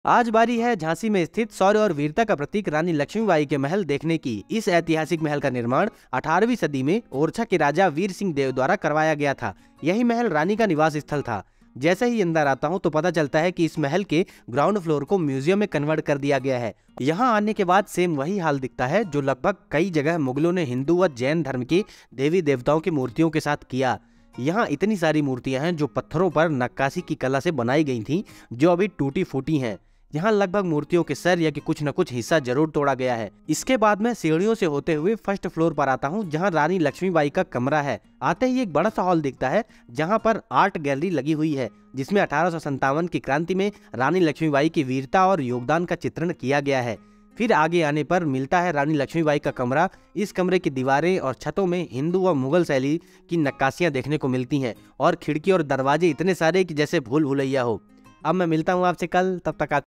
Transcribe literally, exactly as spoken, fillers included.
आज बारी है झांसी में स्थित शौर्य और वीरता का प्रतीक रानी लक्ष्मीबाई के महल देखने की। इस ऐतिहासिक महल का निर्माण अठारहवीं सदी में ओरछा के राजा वीर सिंह देव द्वारा करवाया गया था। यही महल रानी का निवास स्थल था। जैसे ही अंदर आता हूँ तो पता चलता है कि इस महल के ग्राउंड फ्लोर को म्यूजियम में कन्वर्ट कर दिया गया है। यहाँ आने के बाद सेम वही हाल दिखता है जो लगभग कई जगह मुगलों ने हिंदू व जैन धर्म के देवी देवताओं की मूर्तियों के साथ किया। यहाँ इतनी सारी मूर्तियां हैं जो पत्थरों पर नक्काशी की कला से बनाई गई थी, जो अभी टूटी फूटी हैं। यहाँ लगभग मूर्तियों के सर या कि कुछ न कुछ हिस्सा जरूर तोड़ा गया है। इसके बाद मैं सीढ़ियों से होते हुए फर्स्ट फ्लोर पर आता हूँ, जहाँ रानी लक्ष्मीबाई का कमरा है। आते ही एक बड़ा सा हॉल दिखता है, जहाँ पर आर्ट गैलरी लगी हुई है, जिसमें अठारह सौ संतावन की क्रांति में रानी लक्ष्मीबाई की वीरता और योगदान का चित्रण किया गया है। फिर आगे आने पर मिलता है रानी लक्ष्मीबाई का कमरा। इस कमरे की दीवारें और छतों में हिंदू व मुगल शैली की नक्काशियां देखने को मिलती हैं, और खिड़की और दरवाजे इतने सारे कि जैसे भूल भुलैया हो। अब मैं मिलता हूँ आपसे कल, तब तक आप